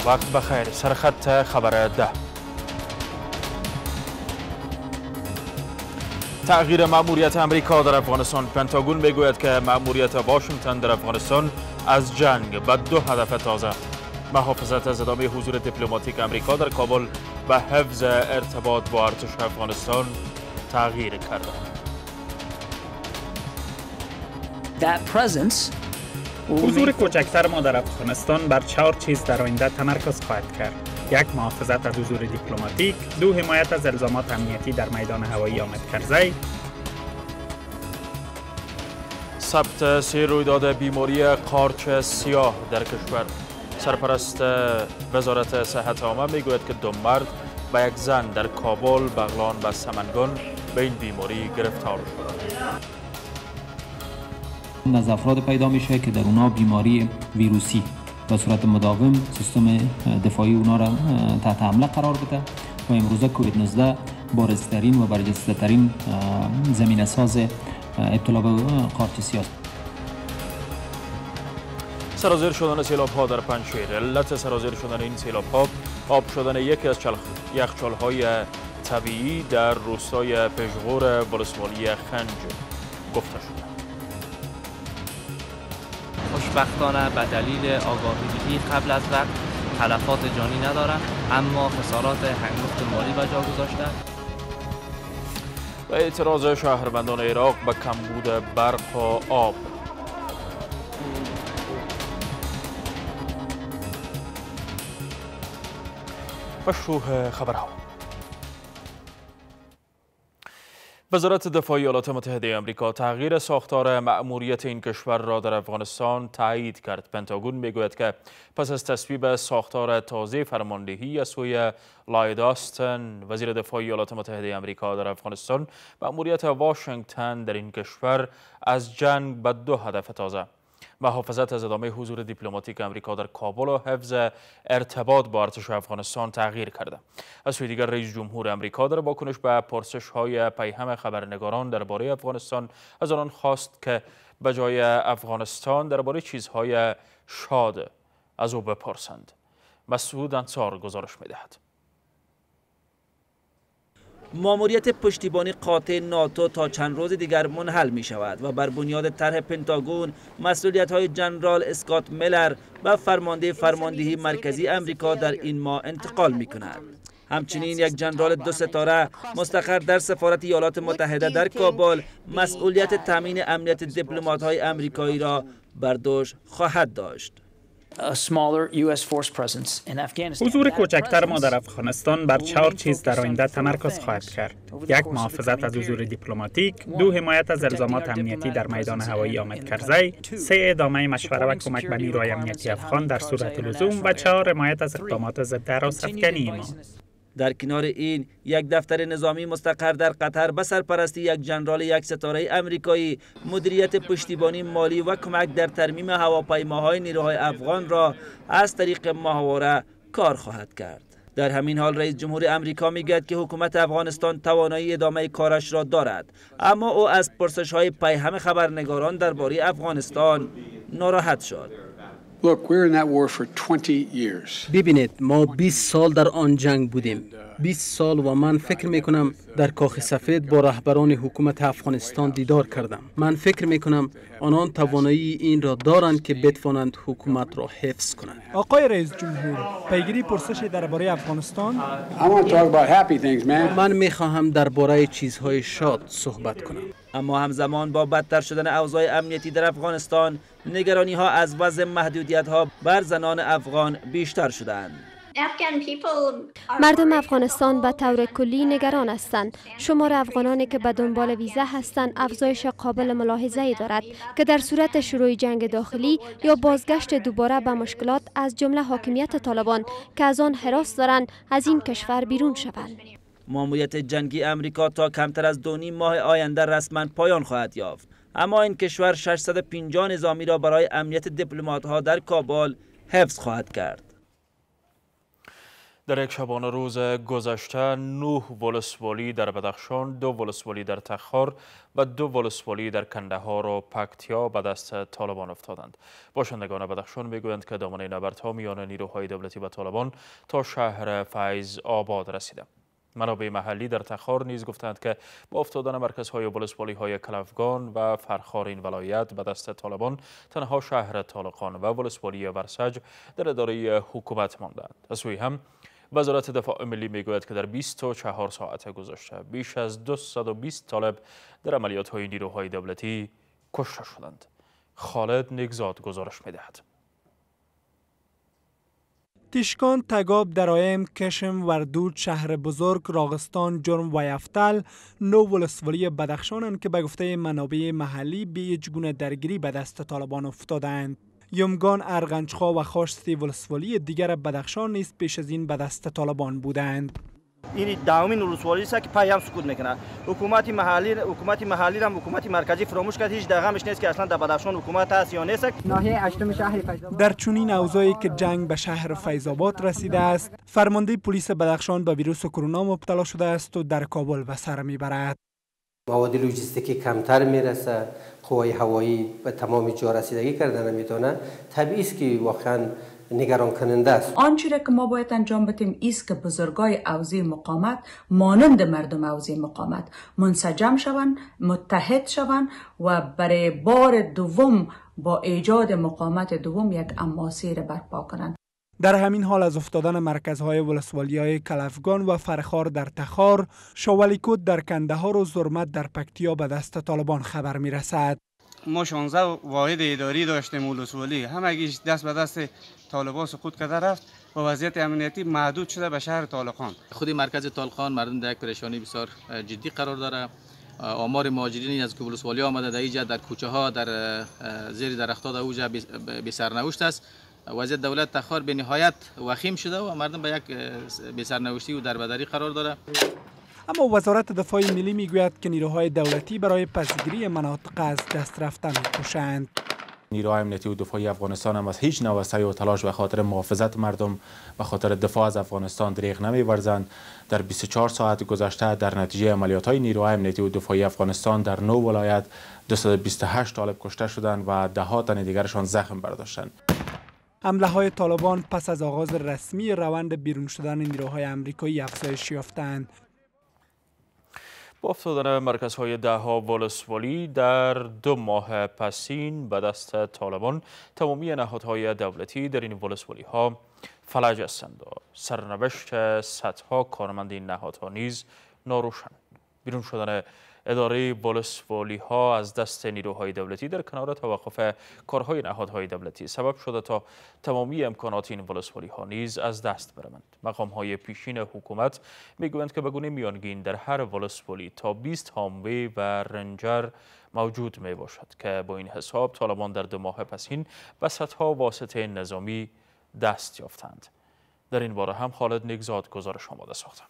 وقت بخیر. سرخط خبر 10. تغییر مأموریت امریکا در افغانستان. پنتاگون میگوید که مأموریت واشنگتن در افغانستان از جنگ به 2 هدف تازه، محافظت از ادامه حضور دیپلماتیک امریکا در کابل و حفظ ارتباط با ارتش افغانستان تغییر کرده. حضور کوچکتر ما در افغانستان بر 4 چیز در آینده تمرکز خواهد کرد: 1. محافظت از حضور دیپلماتیک، 2. حمایت از الزامات امنیتی در میدان هوایی حامد کرزی. ثبت 3 رویداد بیماری قارچ سیاه در کشور. سرپرست وزارت صحت عامه میگوید که 2 مرد و 1 زن در کابل، بغلان و سمنگان به این بیماری گرفتار شدند. از افراد پیدا میشه که در اونا بیماری ویروسی به صورت مداوم سیستم دفاعی اونا را تحت حمله قرار بده و امروزه کووید 19 بارزترین و برجسته ترین زمینه ساز ابتلا به قارچ سیاه. سرازیر شدن سیلاب ها در پنجشیر. علت سرازیر شدن این سیلاب ها آب شدن یکی از یخچال های طبیعی در روستای پژغور ولسوالی خنج گفته شده. خوشبختانه به دلیل آگاهی قبل از وقت تلفات جانی ندارند، اما خسارات هنگفت مالی به جا گذاشته. و اعتراض شهروندان عراق به کمبود برق و آب. و شروع خبرها. وزارت دفاع ایالات متحده آمریکا تغییر ساختار مأموریت این کشور را در افغانستان تایید کرد. پنتاگون میگوید که پس از تصویب ساختار تازه فرماندهی از سوی للاید آستن، وزیر دفاع ایالات متحده آمریکا در افغانستان، مأموریت واشنگتن در این کشور از جنگ به 2 هدف تازه، محافظت از ادامه حضور دیپلماتیک امریکا در کابل و حفظ ارتباط با ارتش افغانستان تغییر کرده. از سوی دیگر رئیس جمهور امریکا در واکنش به پرسش‌های پیهم خبرنگاران درباره افغانستان از آنان خواست که به جای افغانستان درباره چیزهای شاد از او بپرسند. مسعود انصار گزارش می‌دهد. ماموریت پشتیبانی قاطع ناتو تا چند روز دیگر منحل می شود و بر بنیاد طرح پنتاگون مسئولیت های جنرال اسکات میلر و فرماندهی مرکزی امریکا در این ماه انتقال می کند. همچنین یک جنرال 2 ستاره مستقر در سفارت ایالات متحده در کابل مسئولیت تامین امنیت دیپلمات های امریکایی را بر دوش خواهد داشت. حضور کوچکتر ما در افغانستان بر 4 چیز در آینده تمرکز خواهد کرد: 1. محافظت از حضور دیپلماتیک، 2. حمایت از الزامات امنیتی در میدان هوایی حامد کرزی، 3. ادامه مشوره و کمک به نیروهای امنیتی افغان در صورت لزوم و 4. حمایت از اقدامات ضد هراس‌افکنی ما. در کنار این، یک دفتر نظامی مستقر در قطر به سرپرستی یک جنرال 1 ستاره امریکایی مدیریت پشتیبانی مالی و کمک در ترمیم هواپیماهای نیروهای افغان را از طریق ماهواره کار خواهد کرد. در همین حال رئیس جمهور امریکا میگوید که حکومت افغانستان توانایی ادامه کارش را دارد، اما او از پرسش‌های پیهم خبرنگاران درباره افغانستان ناراحت شد. ببینید، ما 20 سال در آن جنگ بودیم. 20 سال و من فکر میکنم در کاخ سفید با رهبران حکومت افغانستان دیدار کردم. من فکر میکنم آنان توانایی این را دارند که بتوانند حکومت را حفظ کنند. آقای رئیس جمهور، پیگیری پرسش درباره افغانستان. من میخواهم درباره چیزهای شاد صحبت کنم. اما همزمان با بدتر شدن اوضاع امنیتی در افغانستان، نگرانی ها از وضع محدودیت ها بر زنان افغان بیشتر شدند. مردم افغانستان به طور کلی نگران هستند. شمار افغانانی که به دنبال ویزا هستند افزایش قابل ملاحظه‌ای دارد که در صورت شروع جنگ داخلی یا بازگشت دوباره به مشکلات از جمله حاکمیت طالبان که از آن هراس دارند از این کشور بیرون شوند. ماموریت جنگی امریکا تا کمتر از 2.5 ماه آینده رسما پایان خواهد یافت، اما این کشور 650 نظامی را برای امنیت دیپلمات‌ها در کابل حفظ خواهد کرد. در یک شبانه روز گذشته 9 ولسوالی در بدخشان، 2 ولسوالی در تخار و 2 ولسوالی در کندهار و پکتیا به دست طالبان افتادند. باشندگان بدخشان میگویند که دامنه نبردها میان نیروهای دولتی و طالبان تا شهر فیض آباد رسیده. منابع محلی در تخار نیز گفتند که با افتادن مرکزهای ولسوالی های کلفگان و فرخار ولایت به دست طالبان، تنها شهر طالقان و ولسوالی ورسج در اداره حکومت ماندند. از سوی هم وزارت دفاع ملی میگوید که در 24 ساعت گذشته بیش از 220 طالب در عملیات‌های نیروهای دولتی کشته شدند. خالد نگزاد گزارش می‌دهد. تشکان، تگاب، درایم، کشم، وردود، شهر بزرگ، راغستان، جرم و یفتل 9 ولسوالی بدخشانند که به گفته منابع محلی به هیچ گونه درگیری به دست طالبان افتادند. یمگان، ارغنجخا و خاشتی ولسوالی دیگر بدخشان نیز پیش از این به دست طالبان بودند. این دومین ولسوالی است که پای هم سکوت میکنه. حکومت محلی را حکومت مرکزی فراموش کرد. هیچ دغمش نیست که اصلا در بدخشان حکومت هست یا نیست. ناحیه 8 شهر فیض‌آباد در چنین اوضاعی که جنگ به شهر فیض‌آباد رسیده است، فرمانده پلیس بدخشان به ویروس کرونا مبتلا شده است و در کابل به سر میبرد. مواد لوجستیکی کمتر میرسه، قوای هوایی به تمام جا رسیدگی کردن نمیتونه. طبیعی است که واقعا نگران کننده است. آنچه را که ما باید انجام بدیم است که بزرگای حوزه مقاومت مانند مردم حوزه مقاومت منسجم شوند، متحد شوند و برای بار دوم با ایجاد مقاومت دوم یک حماسه را برپا کنند. در همین حال از افتادن مرکزهای ولسوالی‌های کلفگان و فرخار در تخار، شوالیکوت در کندهار و زرمت در پکتیا به دست طالبان خبر می‌رسد. ما 16 واحد اداری داشتیم ولسوالی، همگیش دست به دست طالبان سقوط کرده رفت و وضعیت امنیتی محدود شده به شهر طالقان. خود مرکز طالقان مردم در یک پریشانی بسیار جدی قرار داره. آمار مهاجرین از ولسوالی آمده در اینجا در کوچه ها در زیر درخت‌ها در اوجا به سرنوشت است. وضعیت دولت تخار به نهایت وخیم شده و مردم به یک به سرنوشتی و دربدری قرار داره. اما وزارت دفاع ملی میگوید که نیروهای دولتی برای پسگیری مناطق از دست رفته می‌کوشند. نیروهای امنیتی و دفاعی افغانستان هم از هیچ نوع سعی و تلاش به خاطر محافظت مردم و خاطر دفاع از افغانستان دریغ نمی‌ورزند. در 24 ساعت گذشته در نتیجه عملیات‌های نیروهای امنیتی و دفاعی افغانستان در 9 ولایت 228 طالب کشته شدند و ده‌ها تن دیگرشان زخم برداشتند. حمله های طالبان پس از آغاز رسمی روند بیرون شدن نیروهای آمریکایی افزایش یافتند. با افتادن مرکزهای ده‌ها ولسوالی در 2 ماه پسین به دست طالبان، تمامی نهادهای دولتی در این ولسوالی ها فلج هستند و سرنوشت صدها کارمند این نهادها نیز ناروشن. بیرون شدن اداره ولسوالی ها از دست نیروهای دولتی در کنار توقف کارهای نهادهای دولتی سبب شده تا تمامی امکانات این ولسوالی ها نیز از دست بروند. مقام های پیشین حکومت میگویند که به گونه میانگین در هر ولسوالی تا 20 هاموی و رنجر موجود می باشد که با این حساب طالبان در 2 ماه پسین به صدها واسطه نظامی دست یافتند. در این باره هم خالد نگزاد گزارش آماده ساخته.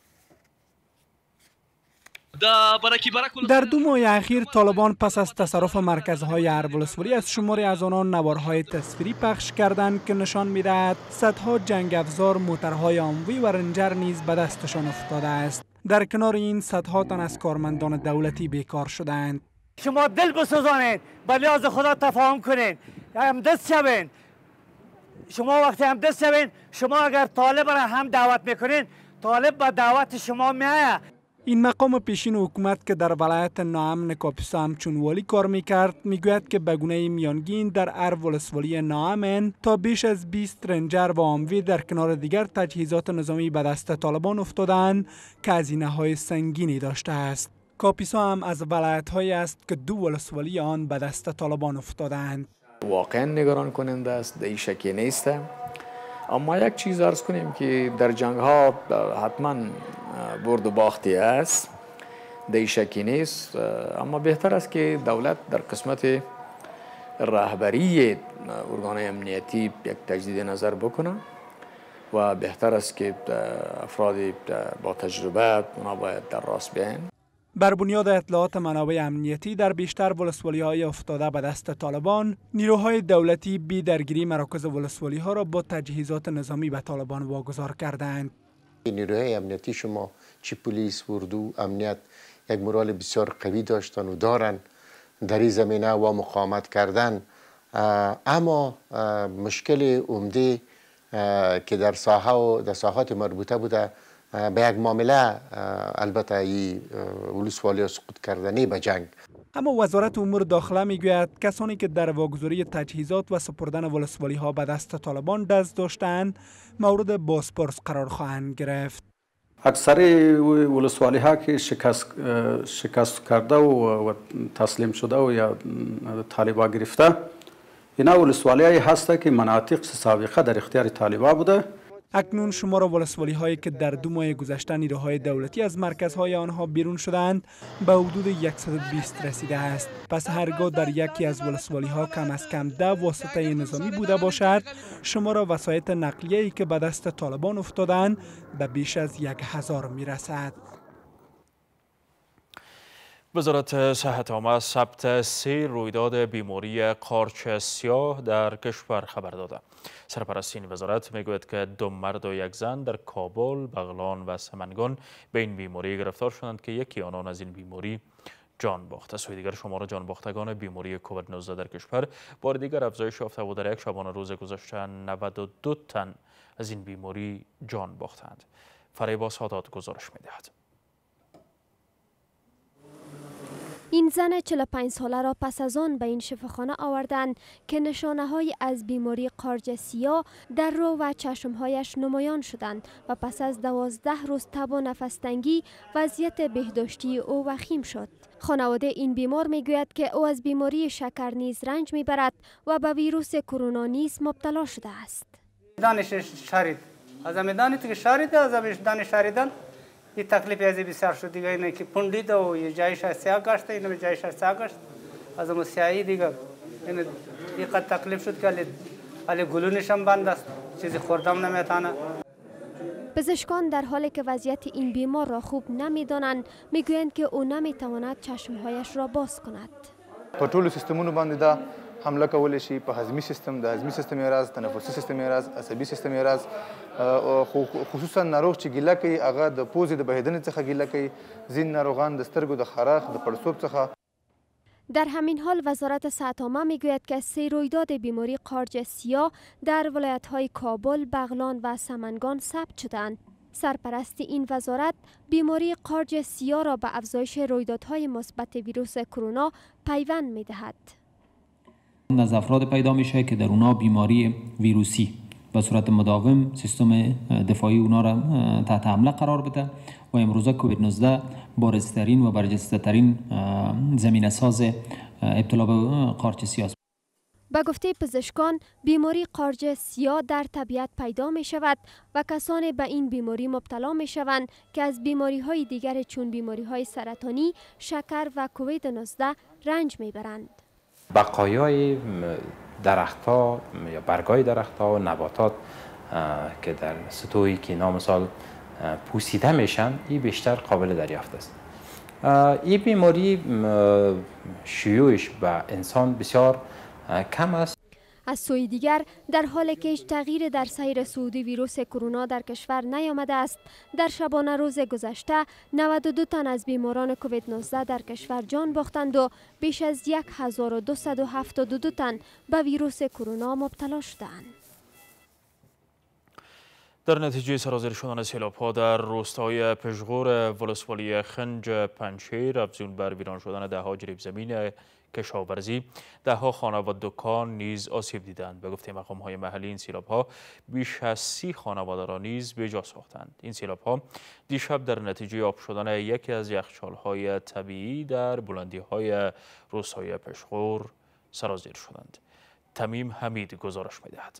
در 2 ماه اخیر طالبان پس از تصرف مرکزهای هر ولسوالی از شماری از آنان نوارهای تصویری پخش کردند که نشان می‌دهد صدها جنگ افزار، موترهای آموی و رنجر نیز به دستشان افتاده است. در کنار این صدها تن از کارمندان دولتی بیکار شدند. شما دل بسوزانید، به لحاظ خدا تفاهم کنید، همدست شوین. شما وقتی همدست شوین، شما اگر طالب را هم دعوت میکنین، طالب به دعوت شما میآید. این مقام پیشین حکومت که در ولایت ناامن کاپیسا همچون والی کار میکرد میگوید که به گونه میانگین در هر ولسوالی ناامن تا بیش از 20 رنجر و آموی در کنار دیگر تجهیزات نظامی به دست طالبان افتادند که هزینه‌های سنگینی داشته است. کاپیسا هم از ولایت‌هایی است که 2 ولسوالی آن به دست طالبان افتادند. واقعا نگران کننده است، در این شکی نیست. اما یک چیز عرض کنیم که در جنگ ها حتما برد و باختی است، در این شکی نیست. اما بهتر است که دولت در قسمت رهبری ارگان امنیتی یک تجدید نظر بکنه و بهتر است که افراد با تجربه اونا باید در راست بیاین. بر بنیاد اطلاعات منابع امنیتی در بیشتر ولسوالی‌های افتاده به دست طالبان، نیروهای دولتی بی درگیری مراکز ولسوالی‌ها را با تجهیزات نظامی به طالبان واگذار کردند. نیروهای امنیتی شما چی پلیس، اردو، امنیت یک مورال بسیار قوی داشتن و دارن در این زمینه و مقاومت کردن. اما مشکل عمده که در ساحه و در ساحات مربوطه بوده به یک معامله البته این ولسوالی سقوط کردنی به جنگ. اما وزارت امور داخله میگوید کسانی که در واگذاری تجهیزات و سپردن ولسوالی ها به دست طالبان دست داشتند مورد بازپرس قرار خواهند گرفت. اکثر ولسوالی ها که شکست کرده و تسلیم شده و یا طالبا گرفته، اینا ولسوالی هایی هسته که مناطق سابقه در اختیار طالبا بوده. اکنون شمار ولسوالی هایی که در 2 ماه گذشته نیروهای دولتی از مرکزهای آنها بیرون شدند به حدود 120 رسیده است. پس هرگاه در یکی از ولسوالی ها کم از کم 10 واسطه نظامی بوده باشد، شمار وسایط نقلیه‌ای که به دست طالبان افتادند به بیش از 1000 میرسد. وزارت صحت عامه از ثبت 3 رویداد بیماری قارچ سیاه در کشور خبر داده. سرپرست این وزارت میگوید که 2 مرد و 1 زن در کابل، بغلان و سمنگان به این بیماری گرفتار شدند که یکی آنان از این بیماری جان باخت. از سوی دیگر شمار جان باختگان بیماری کووید 19 در کشور بار دیگر افزایش یافته و در یک شبانه روز گذشته 92 تن از این بیماری جان باختند. فریبا سادات گزارش میدهد. این زن 45 ساله را پس از آن به این شفاخانه آوردند که نشانه‌های از بیماری قارچ سیاه در رو و چشمهایش نمایان شدند و پس از 12 روز تب و نفس‌تنگی وضعیت بهداشتی او وخیم شد. خانواده این بیمار میگوید که او از بیماری شکر نیز رنج میبرد و به ویروس کرونا نیز مبتلا شده است. دانش شرید از میدانی که شرید از دانش شریدن این تکلیف از بسیار شد دیگه، اینه که پوندید و یه جایش سیاه گشت، اینه جایش سیاه گشت از اون سیاهی دیگه اینه دیگه تکلیف شد که علی گلونش هم بند است، چیزی خوردم نمیتونه. پزشکان در حالی که وضعیت این بیمار را خوب نمیدانند میگویند که او نمیتواند چشمهایش را باز کند. په ټولو سیستمونو باندې دا حمله کولی شي، په هضمي سیستم، د هضمي سیستم راز، تنفسي سیستم راز، عصبي سیستم راز، خصوصا ناروغ چې ګیله کوي هغه د پوزې د بهیدنې څخه ګیله کوي، ځینې ناروغان د سترګو د خراش، د پړسوب څخه. در همین حال وزارت صحت عامه میگوید که 3 رویداد بیماری قارچ سیاه در ولایت‌های کابل، بغلان و سمنگان ثبت شدند. سرپرست این وزارت بیماری قارچ سیاه را به افزایش رویدادهای مثبت ویروس کرونا پیوند می‌دهد. از افراد پیدا میشه که در اونا بیماری ویروسی به صورت مداوم سیستم دفاعی اونا را تحت حمله قرار بده و امروزه کووید 19 بارزترین و برجسته‌ترین زمینه ساز ابتلا به قارچ سیاه است. به گفته پزشکان بیماری قارچ سیاه در طبیعت پیدا می شود و کسانی به این بیماری مبتلا می شوند که از بیماری های دیگر چون بیماری های سرطانی، شکر و کووید 19 رنج می برند. بقایای درخت‌ها یا برگای درخت‌ها و نباتات که در سطوحی که نامثال پوسیده میشن، این بیشتر قابل دریافت است. این بیماری شیوعش به انسان بسیار کم است. از سوی دیگر در حالی که هیچ تغییر در سیر صعود ویروس کرونا در کشور نیامده است، در شبانه روز گذشته 92 تن از بیماران کووید 19 در کشور جان باختند و بیش از 1272 تن به ویروس کرونا مبتلا شدند. در نتیجه سرازیر شدن سیلاب‌ها در روستای پژغور ولسوالی خنج پنجشیر افزون بر ویران شدن ده‌ها جریب زمین کشاورزی، ده‌ها خانه و دکان نیز آسیب دیدند. به گفته مقام‌های محلی این سیلاب‌ها بیش از 30 خانواده را نیز به جا ساختند. این سیلاب‌ها دیشب در نتیجه آب شدن یکی از یخچال‌های طبیعی در بلندی‌های روستای پژغور سرازیر شدند. تمیم حمید گزارش می‌دهد.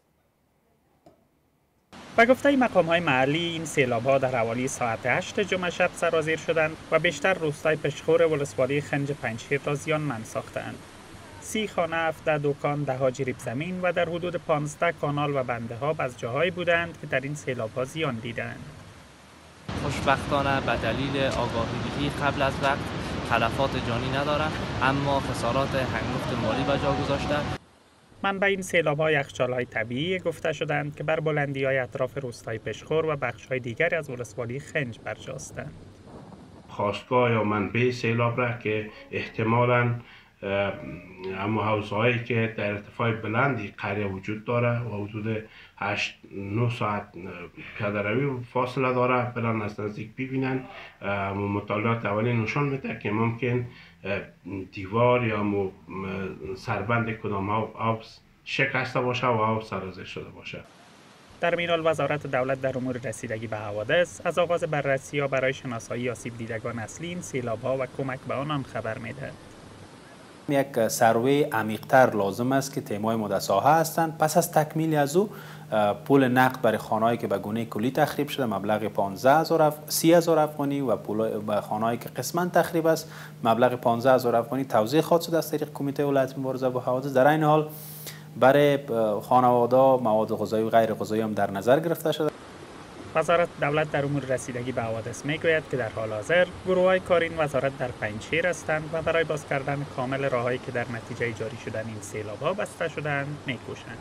به گفته مقام‌های محلی این سیلاب‌ها در حوالی ساعت 8 جمعه شب سرازیر شدند و بیشتر روستای پشخور ولسوالی خنج پنجشیر را زیانمند ساختند. 30 خانه، 17 دکان، ده‌ها جریب زمین و در حدود 15 کانال و بنده‌ها از جاهایی بودند که در این سیلاب‌ها زیان دیدند. خوشبختانه به دلیل آگاهی قبل از وقت تلفات جانی ندارند، اما خسارات هنگفت مالی به جا گذاشته. منبع این سیلاب‌ها یخچال‌های طبیعی گفته شدند که بر بلندی‌های اطراف روستای پشخور و بخش‌های دیگری از ولسوالی خنج برجاستند. خاستگاه یا منبع سیلاب را که احتمالاً اما حوضهایی که در ارتفاع بلندی قریه وجود داره و حدود 8-9 ساعت پیاده روی فاصله داره برن از نزدیک ببینن. مطالعات اولی نشان میده که ممکن دیوار یا سربند کدام آب شکسته باشه و آب سرازیر شده باشه. در این حال وزارت دولت در امور رسیدگی به حوادث از آغاز بررسی‌ها برای شناسایی آسیب دیدگان اصلی این سیلاب‌ها و کمک به آنان خبر می‌دهد. یک سروی عمیق‌تر لازم است که تیم‌های مدساها هستند. پس از تکمیل از او پول نقد برای خانه‌هایی که به گونه کلی تخریب شده مبلغ 30,000 افغانی و پول خانه‌هایی که قسماً تخریب است مبلغ 15,000 افغانی توزیع خواهد شد از طریق کمیته ولایت مبارزه با حوادث. در این حال برای خانواده‌ها مواد غذایی و غیر غذایی هم در نظر گرفته شده. وزارت دولت در امور رسیدگی به حوادث میگوید که در حال حاضر گروه‌های کارین وزارت در پنجشیر هستند و برای باز کردن کامل راههایی که در نتیجه جاری شدن این سیلاب‌ها بسته شدند میکوشند.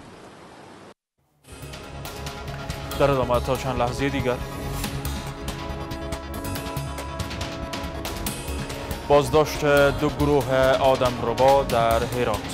در ادامه تا چند لحظه دیگر بازداشت دو گروه آدمربا در هرات.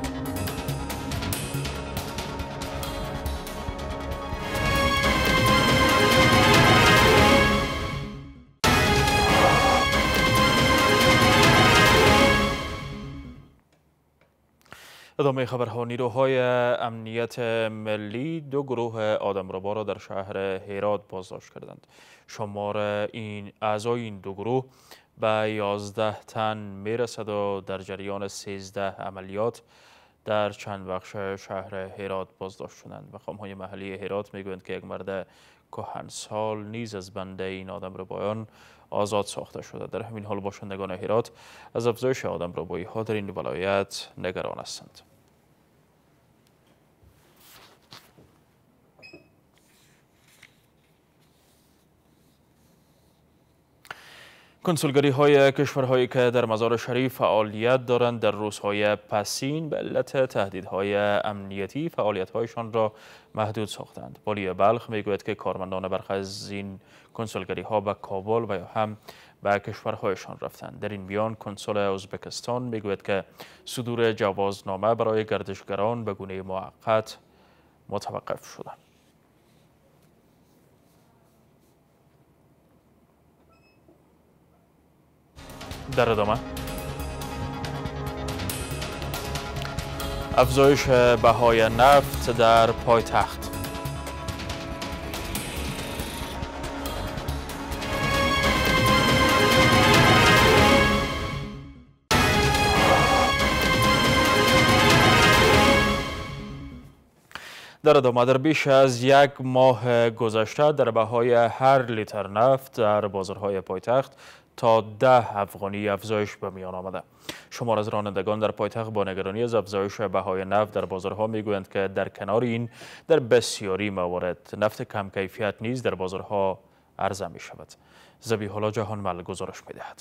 ادامه خبرها. نیروهای امنیت ملی دو گروه آدمربا را در شهر هرات بازداشت کردند. شمار اعضای این دو گروه به 11 تن میرسد و در جریان 13 عملیات در چند بخش شهر هرات بازداشت شدند. مقام‌های محلی هرات میگویند که یک مرد کهنسال نیز از بند این آدمربایان آزاد ساخته شده. در همین حال باشندگان هرات از افزایش آدمربایی ها در این ولایت نگران هستند. کنسولگری های کشورهایی که در مزار شریف فعالیت دارند در روزهای پسین به علت تهدیدهای امنیتی فعالیت‌هایشان را محدود ساختند. والی بلخ میگوید که کارمندان برخی از این کنسولگری ها به کابل و یا هم به کشورهایشان رفتند. در این میان کنسول ازبکستان میگوید که صدور جوازنامه برای گردشگران به گونه موقت متوقف شده. در ادامه افزایش بهای نفت در پایتخت. در ادامه در بیش از یک ماه گذشته در بهای هر لیتر نفت در بازارهای پایتخت تا 10 افغانی افزایش به میان آمده. شمار از رانندگان در پایتخت با نگرانی از افزایش بهای نفت در بازارها میگویند که در کنار این در بسیاری موارد نفت کم کیفیت نیز در بازارها عرضه می شود. ذبیح الله جهانمل گزارش می دهد.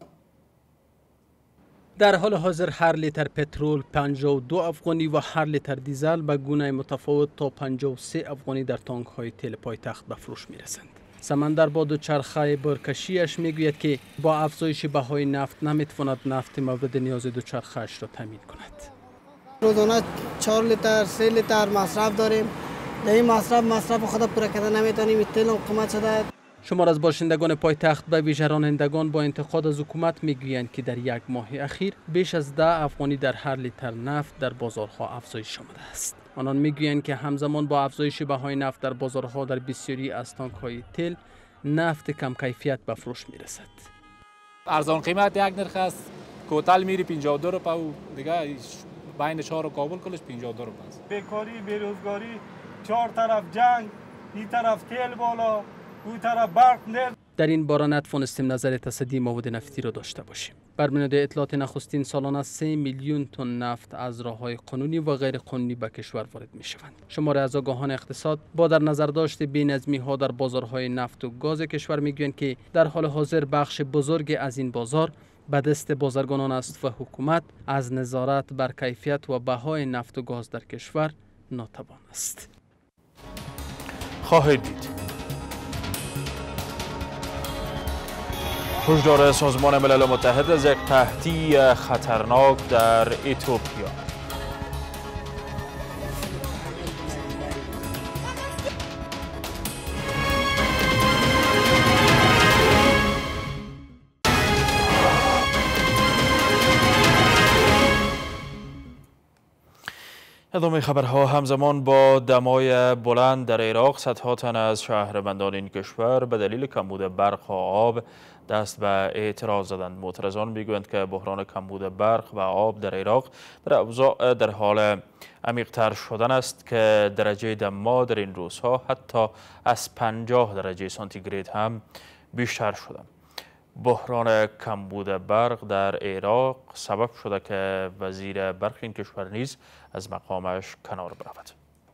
در حال حاضر هر لیتر پترول 52 افغانی و هر لیتر دیزل به گونه متفاوت تا 53 افغانی در تانک های تل پایتخت به فروش می رسند. سمندر با دوچرخه برکشیش میگوید که با افزایش بهای نفت نمیتواند نفت مورد نیاز دوچرخه‌اش را تامین کند. روزانه 4 لیتر 3 لیتر مصرف داریم. در این مصرف خود پورا کردن نمیتونیم. تیل هم قیمت شده. شمار از باشندگان پایتخت به ویژه رانندگان با انتقاد از حکومت میگویند که در یک ماه اخیر بیش از 10 افغانی در هر لیتر نفت در بازارها افزایش آمده است. آنان میگویند که همزمان با افزایش بهای نفت در بازارها در بسیاری از تانک‌های تل نفت کم کیفیت به فروش میرسد. ارزان قیمت یک نرخ است. کوتل میری 52 روپیه و دیگه بین شهر و کابل کلش 52 روپیه است. بیکاری، بیروزگاری، 4 طرف جنگ، این طرف تل بالا، اون طرف برق نه. در این باره نتوانستیم نظر تصدی مواد نفتی را داشته باشیم. بر بنیاد اطلاعات نخستین سالانه 3 میلیون تن نفت از راه‌های قانونی و غیر قانونی به کشور وارد می‌شوند. شمار از آگاهان اقتصاد با در نظر داشت بی‌نظمی‌ها در بازارهای نفت و گاز کشور می‌گویند که در حال حاضر بخش بزرگ از این بازار به دست بازرگانان است و حکومت از نظارت بر کیفیت و بهای نفت و گاز در کشور ناتوان است. خواهید دید هشدار سازمان ملل متحد از یک قحطی خطرناک در اتیوپیا. ادامه خبرها. همزمان با دمای بلند در عراق، صدها تن از شهروندان این کشور به دلیل کمبود برق و آب دست به اعتراض زدند. معترضان میگویند که بحران کمبود برق و آب در عراق در حال عمیق‌تر شدن است که درجه دما در این روزها حتی از 50 درجه سانتیگراد هم بیشتر شده. بحران کمبود برق در عراق سبب شده که وزیر برق این کشور نیز از مقامش کنار برود.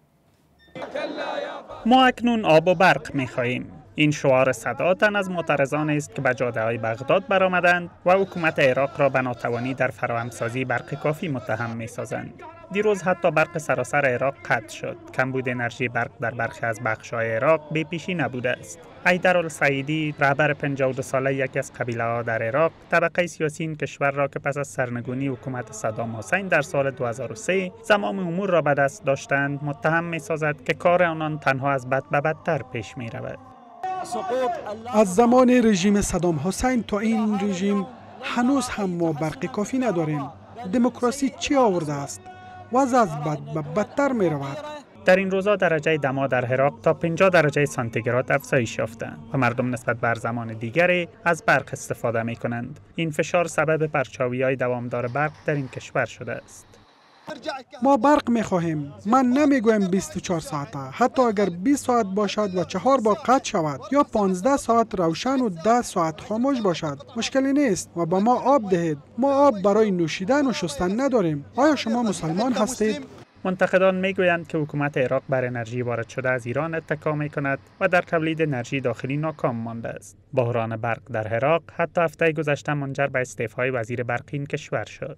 ما اکنون آب و برق می‌خواهیم. این شعار صدا تن از معترضان است که به جاده‌های بغداد برآمدند و حکومت عراق را به ناتوانی در فراهمسازی برق کافی متهم می‌سازند. دیروز حتی برق سراسر عراق قطع شد. کمبود انرژی برق در برخی از بخش‌های عراق بی‌پیشی نبوده است. حیدرالسعیدی، رهبر 52 ساله یکی از قبیله‌ها در عراق، طبقه سیاسی این کشور را که پس از سرنگونی حکومت صدام حسین در سال 2003 زمام امور را به دست داشتند، متهم می‌سازد که کار آنان تنها از بد به بدتر پیش می‌رود. از زمان رژیم صدام حسین تا این رژیم هنوز هم ما برق کافی نداریم. دموکراسی چی آورده است؟ وضع از بد به بدتر می رود. در این روزها درجه دما در عراق تا 50 درجه سانتیگراد افزایش یافته و مردم نسبت بر زمان دیگری از برق استفاده می کنند. این فشار سبب پرچاوی‌های دوامدار برق در این کشور شده است. ما برق می خواهیم. من نمیگویم 24 ساعته. حتی اگر 20 ساعت باشد و 4 بار قطع شود یا 15 ساعت روشن و 10 ساعت خاموش باشد، مشکلی نیست و به ما آب دهید. ما آب برای نوشیدن و شستن نداریم. آیا شما مسلمان هستید؟ منتقدان میگویند که حکومت عراق بر انرژی وارد شده از ایران اتکا می کند و در تولید انرژی داخلی ناکام مانده است. بحران برق در عراق حتی هفته گذشته منجر به استعفای وزیر برق این کشور شد.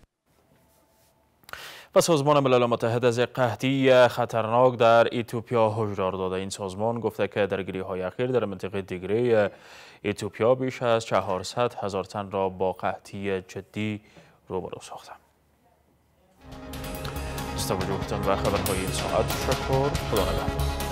و سازمان ملل متحد از یک قحطی خطرناک در اتیوپیا هشدار داده. این سازمان گفته که درگیری‌های اخیر در منطقه دیگری اتیوپیا بیش از 400,000 تن را با قحطی جدی روبرو ساخته. از توجهتان و خبرهای این ساعت شکر. خدا نگهدار.